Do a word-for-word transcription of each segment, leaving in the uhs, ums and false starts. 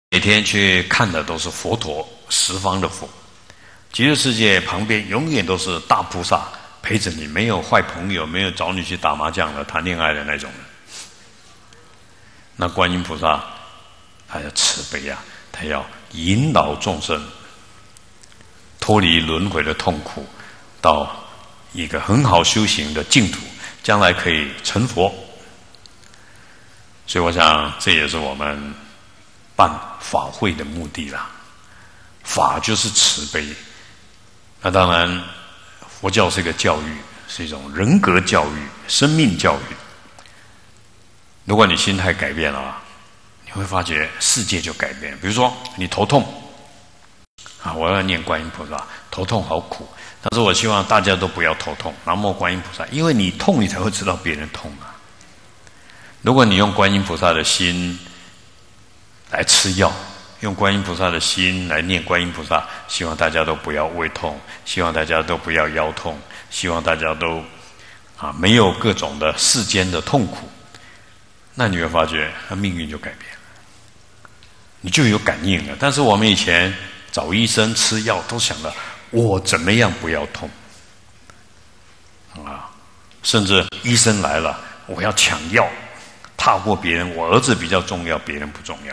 每天去看的都是佛陀，十方的佛。极乐世界旁边永远都是大菩萨陪着你，没有坏朋友，没有找你去打麻将的、谈恋爱的那种人。那观音菩萨他要慈悲啊，他要引导众生脱离轮回的痛苦，到一个很好修行的净土，将来可以成佛。所以我想这也是我们办法会的目的啦。法就是慈悲，那当然佛教是一个教育，是一种人格教育、生命教育。如果你心态改变了，你会发觉世界就改变。比如说你头痛啊，我要念观音菩萨，头痛好苦，但是我希望大家都不要头痛，南无观音菩萨，因为你痛你才会知道别人痛啊。如果你用观音菩萨的心来吃药，用观音菩萨的心来念观音菩萨，希望大家都不要胃痛，希望大家都不要腰痛，希望大家都啊没有各种的世间的痛苦，那你会发觉他命运就改变了，你就有感应了。但是我们以前找医生吃药都想着我怎么样不要痛啊，甚至医生来了我要抢药，踏过别人，我儿子比较重要，别人不重要。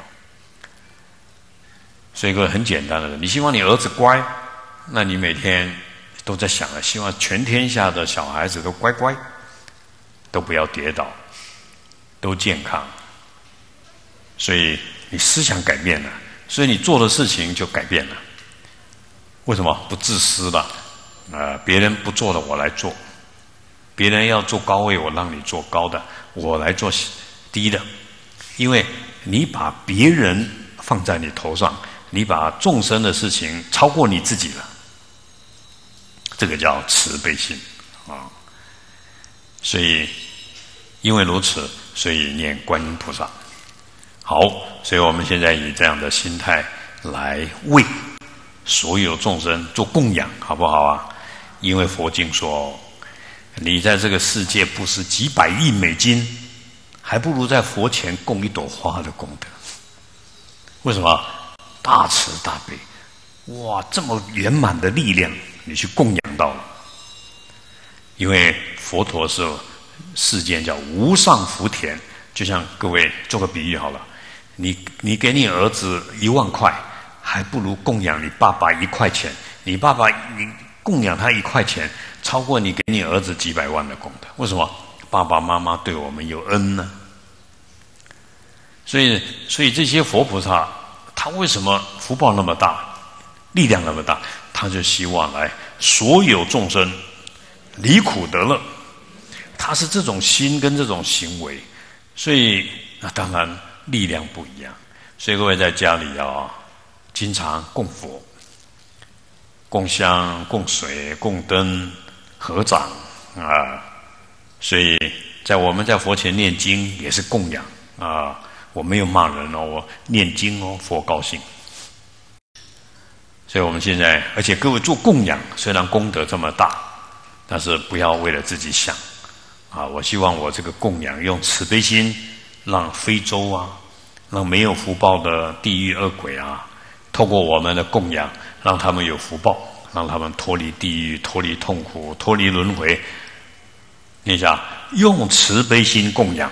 所以一个很简单的人，你希望你儿子乖，那你每天都在想了，希望全天下的小孩子都乖乖，都不要跌倒，都健康。所以你思想改变了，所以你做的事情就改变了。为什么？不自私了，呃，别人不做的我来做，别人要坐高位，我让你坐高的，我来做低的，因为你把别人放在你头上，你把众生的事情超过你自己了，这个叫慈悲心啊。所以因为如此，所以念观音菩萨。好，所以我们现在以这样的心态来为所有众生做供养，好不好啊？因为佛经说，你在这个世界布施几百亿美金，还不如在佛前供一朵花的功德。为什么？大慈大悲，哇，这么圆满的力量，你去供养到了。因为佛陀是世间叫无上福田，就像各位做个比喻好了，你你给你儿子一万块，还不如供养你爸爸一块钱。你爸爸你供养他一块钱，超过你给你儿子几百万的功德。为什么？爸爸妈妈对我们有恩呢。所以，所以这些佛菩萨，他为什么福报那么大，力量那么大？他就希望来所有众生离苦得乐。他是这种心跟这种行为，所以那当然力量不一样。所以各位在家里啊，经常供佛、供香、供水、供灯、合掌啊。所以在我们在佛前念经也是供养啊。我没有骂人哦，我念经哦，佛高兴。所以我们现在，而且各位做供养，虽然功德这么大，但是不要为了自己想啊！我希望我这个供养用慈悲心，让非洲啊，让没有福报的地狱恶鬼啊，透过我们的供养，让他们有福报，让他们脱离地狱，脱离痛苦，脱离轮回。你想用慈悲心供养，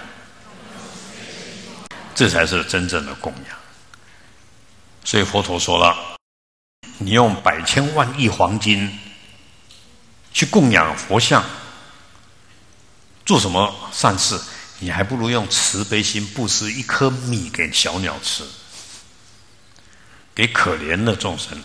这才是真正的供养。所以佛陀说了，你用百千万亿黄金去供养佛像，做什么善事，你还不如用慈悲心布施一颗米给小鸟吃，给可怜的众生。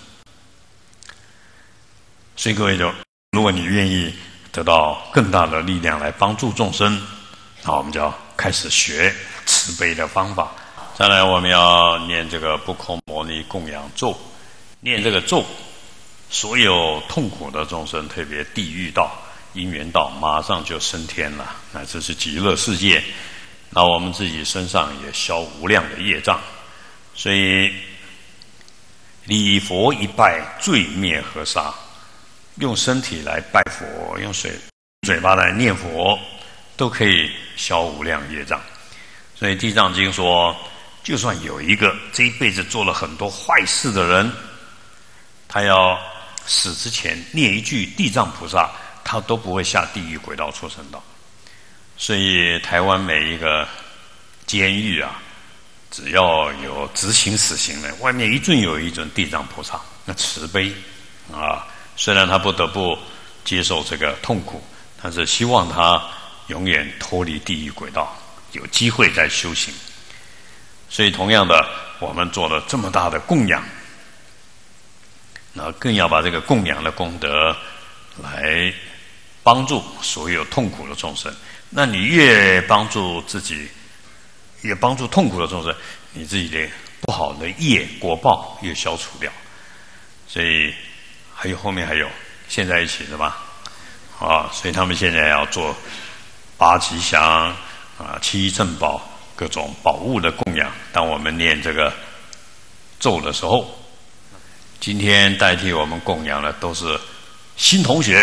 所以各位就，如果你愿意得到更大的力量来帮助众生，那我们就要开始学慈悲的方法。再来我们要念这个不空牟尼供养咒，念这个咒，所有痛苦的众生，特别地狱道、因缘道，马上就升天了，乃至是极乐世界。那我们自己身上也消无量的业障。所以礼佛一拜，罪灭河沙。用身体来拜佛，用水嘴巴来念佛，都可以消无量业障。所以地藏经说， 就算有一个这一辈子做了很多坏事的人，他要死之前念一句地藏菩萨，他都不会下地狱轨道畜生道。所以台湾每一个监狱啊，只要有执行死刑的，外面一尊有一尊地藏菩萨，那慈悲啊！虽然他不得不接受这个痛苦，但是希望他永远脱离地狱轨道，有机会再修行。所以同样的，我们做了这么大的供养，那更要把这个供养的功德来帮助所有痛苦的众生。那你越帮助自己，越帮助痛苦的众生，你自己的不好的业果报越消除掉。所以还有后面还有现在一起是吧？啊，所以他们现在要做八吉祥啊、七义正宝各种宝物的供养。当我们念这个咒的时候，今天代替我们供养的都是新同学。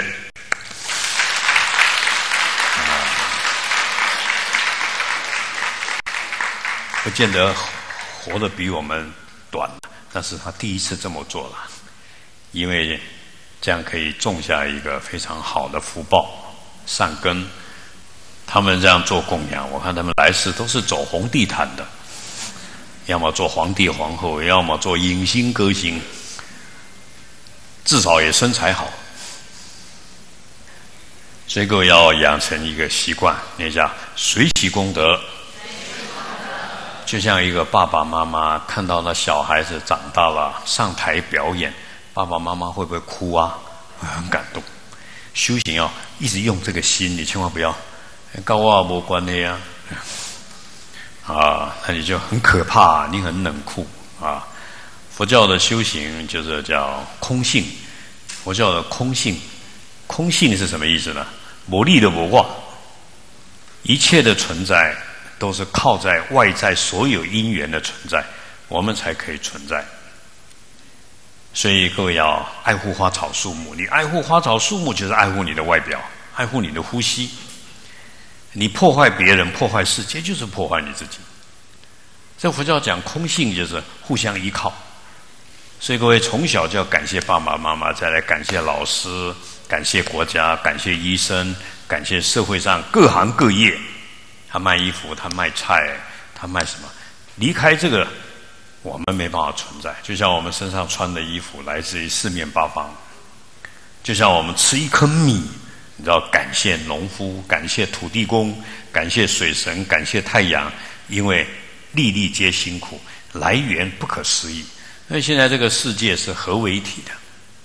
不见得活得比我们短，但是他第一次这么做了，因为这样可以种下一个非常好的福报善根。他们这样做供养，我看他们来世都是走红地毯的，要么做皇帝皇后，要么做影星歌星，至少也身材好。所以各位要养成一个习惯，那叫随喜功德。就像一个爸爸妈妈看到那小孩子长大了上台表演，爸爸妈妈会不会哭啊？会很感动。修行要一直用这个心，你千万不要跟我没关系啊！啊，那你就很可怕，你很冷酷啊！佛教的修行就是叫空性，佛教的空性，空性是什么意思呢？无力的无我，一切的存在都是靠在外在所有因缘的存在，我们才可以存在。所以各位要爱护花草树木，你爱护花草树木就是爱护你的外表，爱护你的呼吸。你破坏别人，破坏世界，就是破坏你自己。这佛教讲空性就是互相依靠。所以各位从小就要感谢爸爸妈妈，再来感谢老师，感谢国家，感谢医生，感谢社会上各行各业。他卖衣服，他卖菜，他卖什么？离开这个，我们没办法存在。就像我们身上穿的衣服来自于四面八方，就像我们吃一颗米，你知道，感谢农夫，感谢土地公，感谢水神，感谢太阳，因为粒粒皆辛苦，来源不可思议。所以现在这个世界是合为一体的，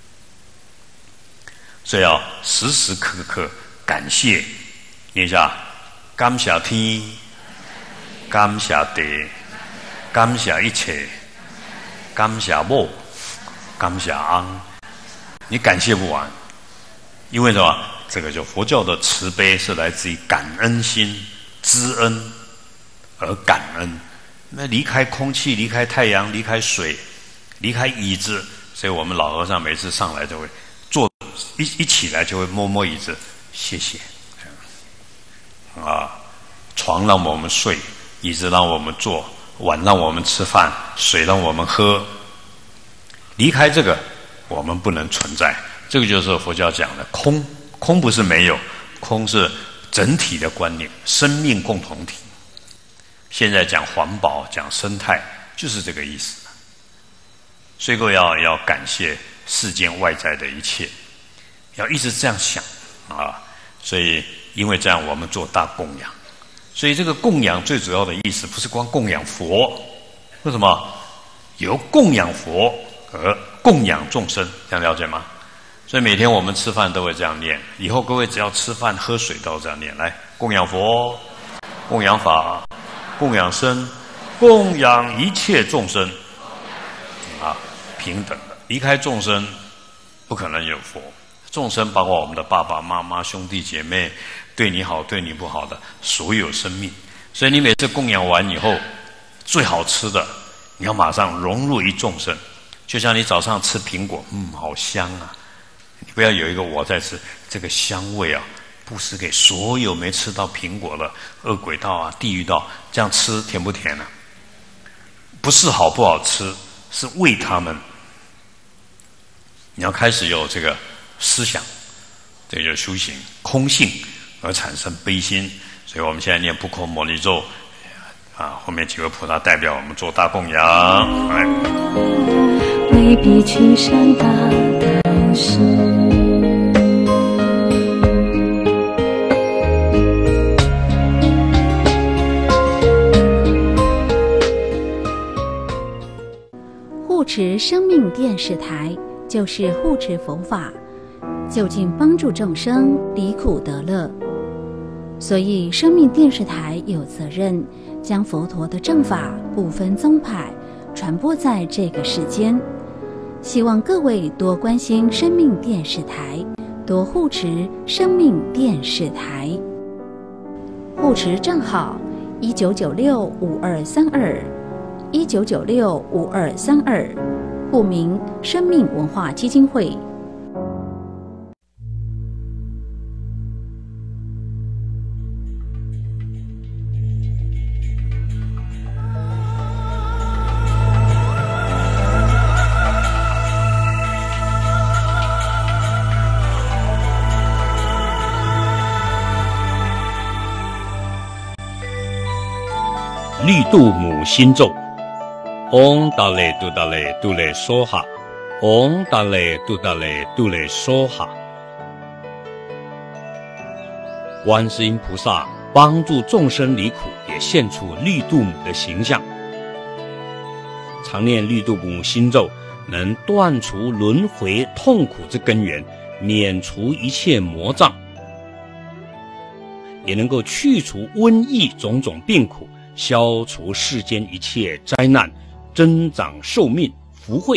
所以要时时刻刻感谢。念一下。感谢天，感谢地，感谢一切，感谢母，感谢翁。你感谢不完，因为什么？这个就佛教的慈悲是来自于感恩心，知恩而感恩。那离开空气，离开太阳，离开水，离开椅子，所以我们老和尚每次上来就会坐一一起来就会摸摸椅子，谢谢。啊，床让我们睡，椅子让我们坐，碗让我们吃饭，水让我们喝。离开这个，我们不能存在。这个就是佛教讲的空，空不是没有，空是整体的观念，生命共同体。现在讲环保，讲生态，就是这个意思。所以各位要要感谢世间外在的一切，要一直这样想啊。所以因为这样，我们做大供养。所以这个供养最主要的意思，不是光供养佛，为什么？由供养佛而供养众生，这样了解吗？所以每天我们吃饭都会这样念，以后各位只要吃饭喝水都这样念，来供养佛，供养法，供养僧，供养一切众生，啊，平等的，离开众生不可能有佛。众生包括我们的爸爸妈妈、兄弟姐妹，对你好对你不好的所有生命。所以你每次供养完以后，最好吃的你要马上融入于众生。就像你早上吃苹果，嗯，好香啊，你不要有一个我在吃，这个香味啊布施给所有没吃到苹果的恶鬼道啊、地狱道，这样吃甜不甜呢、啊？ 不是好不好吃，是为他们。你要开始有这个思想，这个就是修行空性而产生悲心。所以我们现在念不空摩尼咒啊，后面几位菩萨代表我们做大供养。来， 为彼去山大道士， 护持生命电视台就是护持佛法，就近帮助众生离苦得乐。所以生命电视台有责任将佛陀的正法不分宗派传播在这个世间，希望各位多关心生命电视台，多护持生命电视台。护持账号一九九六五二三二一九九六五二三二，户名生命文化基金会。 绿度母心咒，唵达咧嘟达咧嘟咧梭哈，唵达咧嘟达咧嘟咧梭哈。观世音菩萨帮助众生离苦，也现出绿度母的形象。常念绿度母心咒，能断除轮回痛苦之根源，免除一切魔障，也能够去除瘟疫种种病苦，消除世间一切灾难，增长寿命福慧。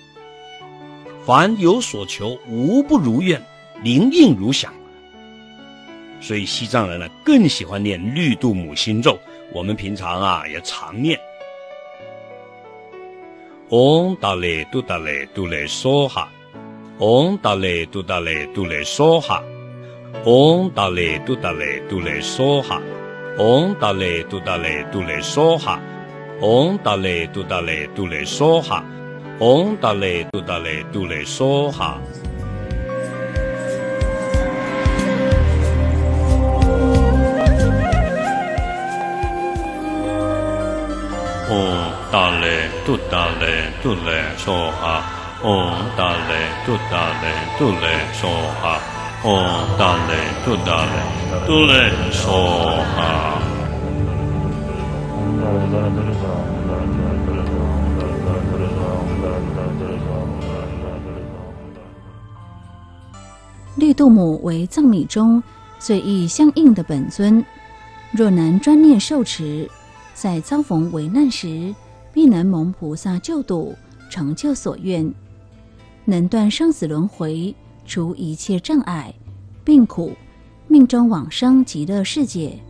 凡有所求，无不如愿，灵应如响。所以西藏人呢更喜欢念绿度母心咒，我们平常啊也常念。唵达咧嘟达咧嘟咧梭哈，唵达咧嘟达咧嘟咧梭哈，唵达咧嘟达咧嘟咧梭哈，唵达咧嘟达咧嘟咧梭哈，唵达咧嘟达咧嘟咧梭哈，唵达咧嘟达咧嘟咧梭哈。 唵达咧嘟达咧嘟咧梭哈，唵达咧嘟达咧嘟咧梭哈，唵达咧嘟达咧嘟咧梭哈。 绿度母为藏密中最易相应的本尊，若能专念受持，在遭逢危难时，必能蒙菩萨救度，成就所愿，能断生死轮回，除一切障碍、病苦，命中往生极乐世界。